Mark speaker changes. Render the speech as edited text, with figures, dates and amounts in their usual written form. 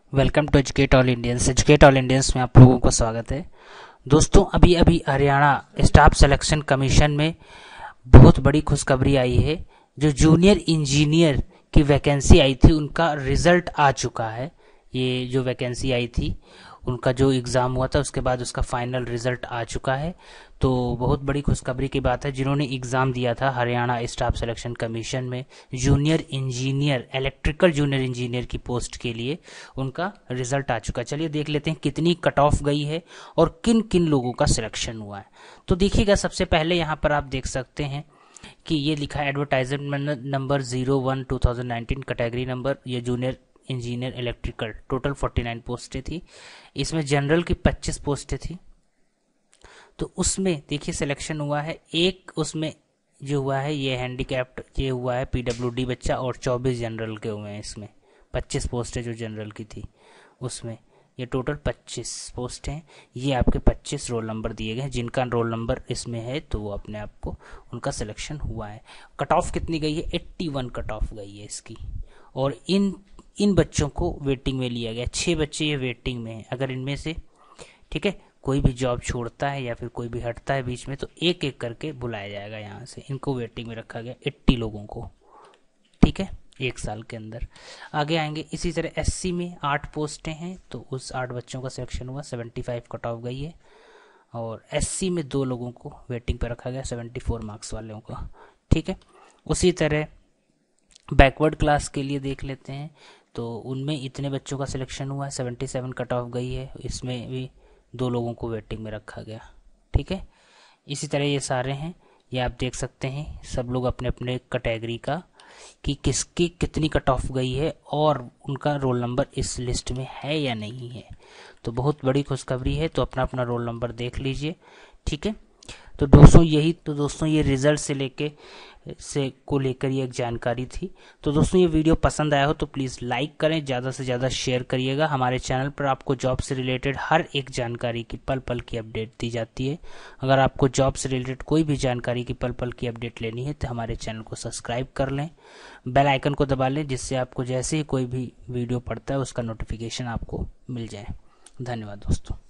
Speaker 1: Welcome to Educate All Indians. Educate All Indians में आप लोगों को स्वागत है। दोस्तों, अभी अभी हरियाणा स्टाफ सिलेक्शन कमीशन में बहुत बड़ी खुशखबरी आई है। जो जूनियर इंजीनियर की वैकेंसी आई थी उनका रिजल्ट आ चुका है। ये जो वैकेंसी आई थी उनका जो एग्ज़ाम हुआ था उसके बाद उसका फाइनल रिजल्ट आ चुका है। तो बहुत बड़ी खुशखबरी की बात है। जिन्होंने एग्ज़ाम दिया था हरियाणा स्टाफ सिलेक्शन कमीशन में junior engineer, electrical junior engineer की पोस्ट के लिए, उनका रिजल्ट आ चुका है। चलिए देख लेते हैं कितनी कट ऑफ गई है और किन किन लोगों का सिलेक्शन हुआ है। तो देखिएगा, सबसे पहले यहाँ पर आप देख सकते हैं कि ये लिखा है एडवर्टाइजमेंट नंबर 01/2019 कैटेगरी नंबर, ये जूनियर इंजीनियर इलेक्ट्रिकल। टोटल 49 पोस्टें थी। इसमें जनरल की 25 पोस्टें थी। तो उसमें देखिए सिलेक्शन हुआ है। एक उसमें जो हुआ है ये हैंडीकैप्ड, ये हुआ है पीडब्ल्यूडी बच्चा, और 24 जनरल के हुए हैं। इसमें 25 पोस्टें जो जनरल की थी उसमें, ये टोटल 25 पोस्ट हैं। ये आपके 25 रोल नंबर दिए गए हैं। जिनका रोल नंबर इसमें है तो वो अपने आप को उनका सिलेक्शन हुआ है। कट ऑफ कितनी गई है? 81 कट ऑफ गई है इसकी। और इन बच्चों को वेटिंग में लिया गया। 6 बच्चे ये वेटिंग में हैं। अगर इनमें से ठीक है कोई भी जॉब छोड़ता है या फिर कोई भी हटता है बीच में तो एक एक करके बुलाया जाएगा यहाँ से। इनको वेटिंग में रखा गया 80 लोगों को, ठीक है, एक साल के अंदर। आगे आएंगे। इसी तरह एससी में 8 पोस्टें हैं तो उस 8 बच्चों का सिलेक्शन हुआ। 75 कट ऑफ गई है। और एससी में 2 लोगों को वेटिंग पर रखा गया, 74 मार्क्स वालों का, ठीक है। उसी तरह बैकवर्ड क्लास के लिए देख लेते हैं तो उनमें इतने बच्चों का सिलेक्शन हुआ है। 77 कट ऑफ गई है। इसमें भी 2 लोगों को वेटिंग में रखा गया, ठीक है। इसी तरह ये सारे हैं, ये आप देख सकते हैं सब लोग अपने अपने कैटेगरी का कि किसकी कितनी कट ऑफ गई है और उनका रोल नंबर इस लिस्ट में है या नहीं है। तो बहुत बड़ी खुशखबरी है। तो अपना अपना रोल नंबर देख लीजिए, ठीक है। तो दोस्तों ये रिजल्ट को लेकर ये एक जानकारी थी। तो दोस्तों ये वीडियो पसंद आया हो तो प्लीज़ लाइक करें, ज़्यादा से ज़्यादा शेयर करिएगा। हमारे चैनल पर आपको जॉब से रिलेटेड हर एक जानकारी की पल पल की अपडेट दी जाती है। अगर आपको जॉब से रिलेटेड कोई भी जानकारी की पल पल की अपडेट लेनी है तो हमारे चैनल को सब्सक्राइब कर लें, बेल आइकन को दबा लें, जिससे आपको जैसे ही कोई भी वीडियो पड़ता है उसका नोटिफिकेशन आपको मिल जाए। धन्यवाद दोस्तों।